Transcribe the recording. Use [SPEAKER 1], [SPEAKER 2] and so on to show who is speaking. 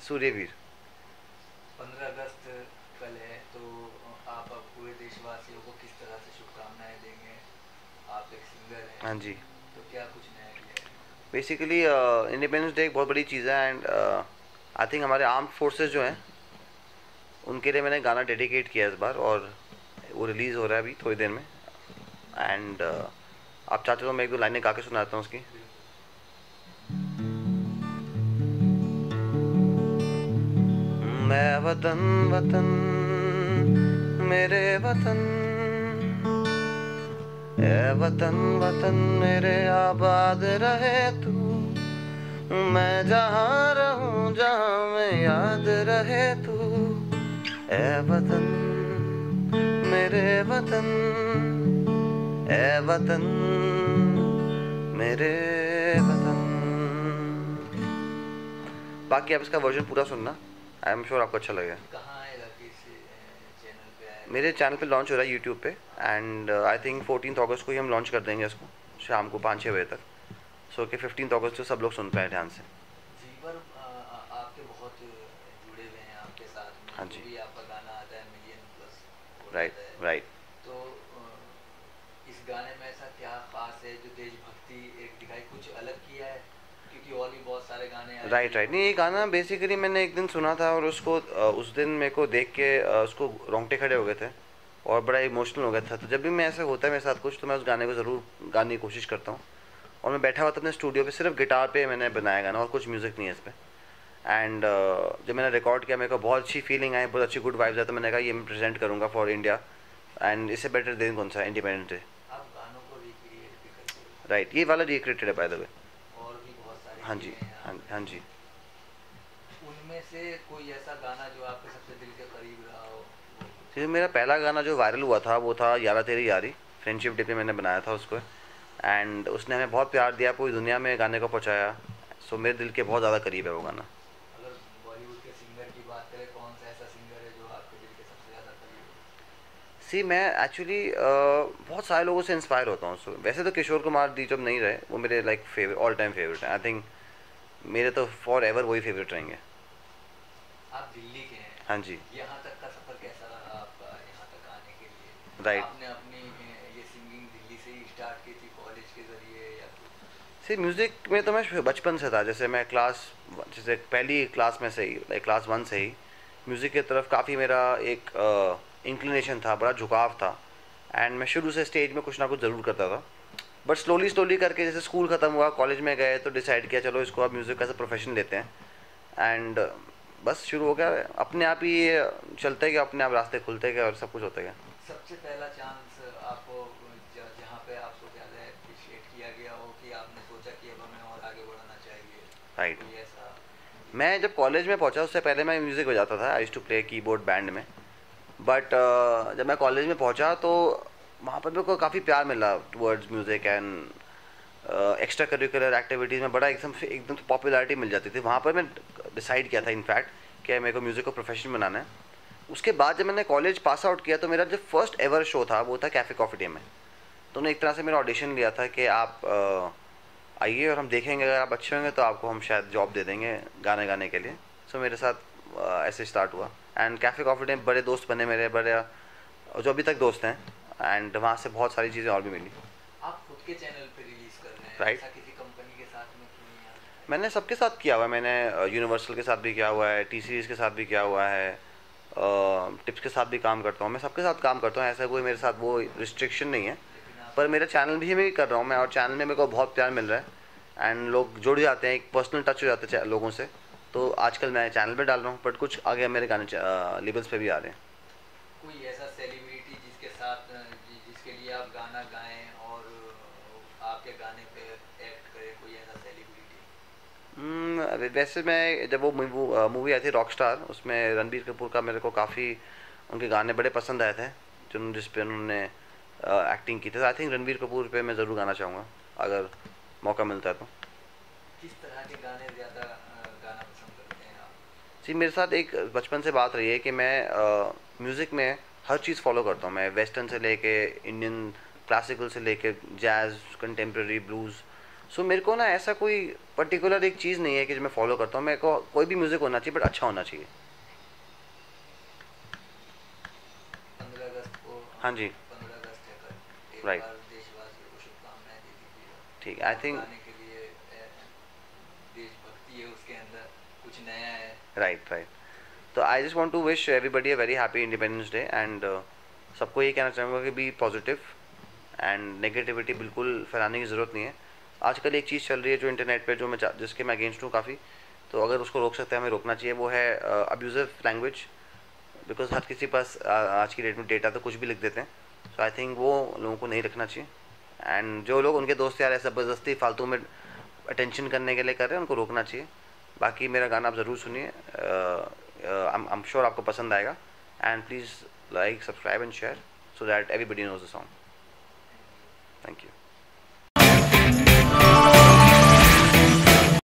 [SPEAKER 1] सूर्यवीर।
[SPEAKER 2] 15 अगस्त कल है, तो आप अब पूरे देशवासियों को किस तरह से शुभकामनाएं देंगे? आप एक सिंगर हैं,
[SPEAKER 1] हाँ जी।
[SPEAKER 2] तो क्या कुछ नया किया है?
[SPEAKER 1] बेसिकली इंडिपेंडेंस डे एक बहुत बड़ी चीज़ है, एंड आई थिंक हमारे आर्म्ड फोर्सेस जो हैं उनके लिए मैंने गाना डेडिकेट किया इस बार, और वो रिलीज़ हो रहा है अभी थोड़ी देर में। एंड आप चाहते तो मैं एक दो लाइनें गा के सुनाता हूँ उसकी।
[SPEAKER 2] बिल्कुल।
[SPEAKER 1] मैं वतन वतन मेरे वतन, ए वतन वतन मेरे आबाद रहे तू, मैं जहाँ रहूँ जहाँ में याद रहे तू, ए वतन मेरे वतन, ए वतन मेरे वतन। बाकी आप इसका वर्जन पूरा सुनना, आई एम श्योर आपको अच्छा लगेगा।
[SPEAKER 2] कहाँ आएगा, किस चैनल पे आएगा?
[SPEAKER 1] मेरे चैनल पे लॉन्च हो रहा है यूट्यूब पे, एंड आई थिंक 14 अगस्त को ही हम लॉन्च कर देंगे इसको, शाम को 5-6 बजे तक। सो कि 15 अगस्त को सब लोग सुन पाए ध्यान से।
[SPEAKER 2] जी पर आपके बहुत जुड़े हुए हैं आपके साथ में,
[SPEAKER 1] हाँ
[SPEAKER 2] जो
[SPEAKER 1] जी।
[SPEAKER 2] भी आपका गाना आता है मिलियन प्लस हो
[SPEAKER 1] राइट
[SPEAKER 2] जाता है।
[SPEAKER 1] राइट।
[SPEAKER 2] तो इस गाने में ऐसा क्या खास है जो देशभक्ति एक दिखाई, कुछ अलग किया है? क्योंकि और भी बहुत सारे गाने आए
[SPEAKER 1] राइट राइट। नहीं, ये
[SPEAKER 2] देशभक्ति
[SPEAKER 1] गाना
[SPEAKER 2] पर।
[SPEAKER 1] बेसिकली मैंने एक दिन सुना था, और उसको उस दिन मेरे को देख के उसको रोंगटे खड़े हो गए थे, और बड़ा इमोशनल हो गया था। तो जब भी मैं ऐसा होता है मेरे साथ कुछ, तो मैं उस गाने को ज़रूर गाने की कोशिश करता हूँ। और मैं बैठा हुआ था अपने स्टूडियो पे, सिर्फ गिटार पे मैंने बनाया गाना, और कुछ म्यूज़िक नहीं है इस पर। एंड जब मैंने रिकॉर्ड किया, मेरे को बहुत अच्छी फीलिंग आई, बहुत अच्छी गुड वाइब्स आई, तो मैंने कहा ये मैं प्रेजेंट करूँगा फॉर इंडिया। एंड इससे बेटर दिन कौन सा है, इंडिपेंडेंस डे।
[SPEAKER 2] आप गानों को रिक्रिएट भी करते हो?
[SPEAKER 1] राइट, ये वाला रिक्रिएटेड है बाय द वे।
[SPEAKER 2] और भी बहुत सारे
[SPEAKER 1] हाँ
[SPEAKER 2] किए
[SPEAKER 1] जी।
[SPEAKER 2] हैं
[SPEAKER 1] हाँ
[SPEAKER 2] आपने।
[SPEAKER 1] हाँ जी।
[SPEAKER 2] उनमें से कोई ऐसा गाना जो आपके सबसे दिल के करीब रहा हो, वो कुछ?
[SPEAKER 1] तो मेरा पहला गाना जो वायरल हुआ था वो था यारा तेरी यारी, फ्रेंडशिप डे पे मैंने बनाया था उसको। एंड उसने हमें बहुत प्यार दिया, पूरी दुनिया में गाने को पहुंचाया। सो मेरे दिल के बहुत ज़्यादा करीब है वो गाना।
[SPEAKER 2] अगर बॉलीवुड के सिंगर की बात करें, कौन सा ऐसा सिंगर है जो आपके दिल के सबसे ज़्यादा करीब हो?
[SPEAKER 1] सी, मैं एक्चुअली बहुत सारे लोगों से इंस्पायर होता हूँ। सो वैसे तो किशोर कुमार जी जब नहीं रहे, वो मेरे like favourite, all time favourite हैं। आई थिंक मेरे तो फॉर एवर वही फेवरेट रहेंगे।
[SPEAKER 2] आप दिल्ली के हैं,
[SPEAKER 1] हाँ जी।
[SPEAKER 2] यहाँ तक का सफ़र कैसा रहा आपका, यहाँ तक आने के लिए?
[SPEAKER 1] राइट।
[SPEAKER 2] आपने अपनी ये सिंगिंग दिल्ली से ही स्टार्ट की थी, कॉलेज के ज़रिए या कुछ?
[SPEAKER 1] सी, म्यूज़िक में तो मैं बचपन से था। जैसे मैं जैसे पहली क्लास में से ही, लाइक क्लास 1 से ही म्यूज़िक की तरफ काफ़ी मेरा एक इंक्लिनेशन था, बड़ा झुकाव था। एंड मैं शुरू से स्टेज में कुछ ना कुछ ज़रूर करता था। बट स्लोली स्लोली करके जैसे स्कूल ख़त्म हुआ, कॉलेज में गए, तो डिसाइड किया चलो इसको अब म्यूज़िक का प्रोफेशन लेते हैं। एंड बस शुरू हो गया, अपने आप ही ये चलते गए, अपने आप रास्ते खुलते गए, और सब कुछ होते गया।
[SPEAKER 2] सबसे पहला चांस आपको जहाँ पे आपको ज़्यादा अप्रिशिएट किया गया हो, कि आपने सोचा कि अब हमें और आगे बढ़ना चाहिए,
[SPEAKER 1] राइट।
[SPEAKER 2] कोई ऐसा?
[SPEAKER 1] मैं जब कॉलेज में पहुंचा, उससे पहले मैं म्यूज़िक बजाता था, I used to play keyboard band में। बट जब मैं कॉलेज में पहुंचा तो वहाँ पर मेरे को काफ़ी प्यार मिला towards music, and extra curricular activities में बड़ा एकदम तो पॉपुलैरिटी मिल जाती थी। वहाँ पर मैं डिसाइड किया था इनफैक्ट कि मेरे को म्यूज़िक को प्रोफेशन बनाना है। उसके बाद जब मैंने कॉलेज पास आउट किया, तो मेरा जो फर्स्ट एवर शो था वो था कैफ़े कॉफ़ी डे में। तो उन्होंने एक तरह से मेरा ऑडिशन लिया था कि आप आइए, और हम देखेंगे अगर आप अच्छे होंगे तो आपको हम शायद जॉब दे देंगे गाने गाने के लिए। सो मेरे साथ ऐसे स्टार्ट हुआ। एंड कैफ़े कॉफ़ी डे में बड़े दोस्त बने मेरे, बड़े जो अभी तक दोस्त हैं। एंड वहाँ से बहुत सारी चीज़ें और भी मिली।
[SPEAKER 2] आप खुद के चैनल पे रिलीज कर रहे हैं,
[SPEAKER 1] राइट।
[SPEAKER 2] ऐसा किसी कंपनी के साथ में क्यों नहीं आप?
[SPEAKER 1] मैंने सबके साथ किया हुआ है। मैंने यूनिवर्सल के साथ भी किया हुआ है, टी सीरीज़ के साथ भी किया हुआ है, टिप्स के साथ भी काम करता हूँ। मैं सबके साथ काम करता हूँ, ऐसा कोई मेरे साथ वो रिस्ट्रिक्शन नहीं है।
[SPEAKER 2] लेकिन आप
[SPEAKER 1] पर मेरे चैनल भी मैं कर रहा हूँ मैं, और चैनल में मेरे को बहुत प्यार मिल रहा है। एंड लोग जुड़ जाते हैं, एक पर्सनल टच हो जाता है लोगों से। तो आजकल मैं चैनल पे डाल रहा हूँ, बट कुछ आगे मेरे गाने लेबल्स पे भी आ रहे हैं।
[SPEAKER 2] कोई ऐसा सेलिब्रिटी जिसके साथ जिसके लिए आप गाना गाएं और आपके गाने पे एक्ट करे, कोई ऐसा सेलिब्रिटी?
[SPEAKER 1] वैसे मैं जब वो मूवी आई थी रॉक स्टार, उसमें रणबीर कपूर का मेरे को काफ़ी उनके गाने बड़े पसंद आए थे, जिस पे उन्होंने एक्टिंग की थी। आई थिंक रणबीर कपूर पे मैं ज़रूर गाना चाहूँगा अगर मौका मिलता है तो।
[SPEAKER 2] किस तरह के गाने ज़्यादा गाना पसंद करते हैं आप?
[SPEAKER 1] जी, मेरे साथ एक बचपन से बात रही है कि मैं म्यूज़िक में हर चीज़ फॉलो करता हूँ। मैं वेस्टर्न से लेके इंडियन क्लासिकल से लेके जैज़, कंटेम्प्रेरी, ब्लूज़। सो मेरे को ना ऐसा कोई पर्टिकुलर एक चीज़ नहीं है कि जो मैं फॉलो करता हूँ, मेरे को कोई भी म्यूज़िक होना चाहिए बट अच्छा होना चाहिए।
[SPEAKER 2] 15 अगस्त को
[SPEAKER 1] हाँ जी।
[SPEAKER 2] 15 अगस्त है कल, एक
[SPEAKER 1] राइट।
[SPEAKER 2] बार देशवासियों को शुभकामनाएं दे दीजिएगा।
[SPEAKER 1] ठीक, आई
[SPEAKER 2] आप
[SPEAKER 1] थिंक।
[SPEAKER 2] गाने के लिए देशभक्ति है उसके अंदर, कुछ नया है।
[SPEAKER 1] Right, right. तो I just want to wish everybody a very happy Independence Day, and सबको ये कहना चाहूँगा कि बी पॉजिटिव, एंड नेगेटिविटी बिल्कुल फैलाने की ज़रूरत नहीं है। आजकल एक चीज़ चल रही है जो इंटरनेट पे, जो मैं जिसके मैं अगेंस्ट हूँ काफ़ी, तो अगर उसको रोक सकते हैं हमें रोकना चाहिए, वो है अब्यूज़िव लैंग्वेज। बिकॉज हर किसी पास आज की डेट में डेटा तो कुछ भी लिख देते हैं। सो आई थिंक वो लोगों को नहीं रखना चाहिए, एंड जो लोग उनके दोस्त यार ऐसे ज़बरदस्ती फालतू में अटेंशन करने के लिए कर रहे हैं उनको रोकना चाहिए। बाकी मेरा गाना आप ज़रूर सुनिए, आई एम श्योर आपको पसंद आएगा, and please like, subscribe and share so that everybody knows the song. Thank you.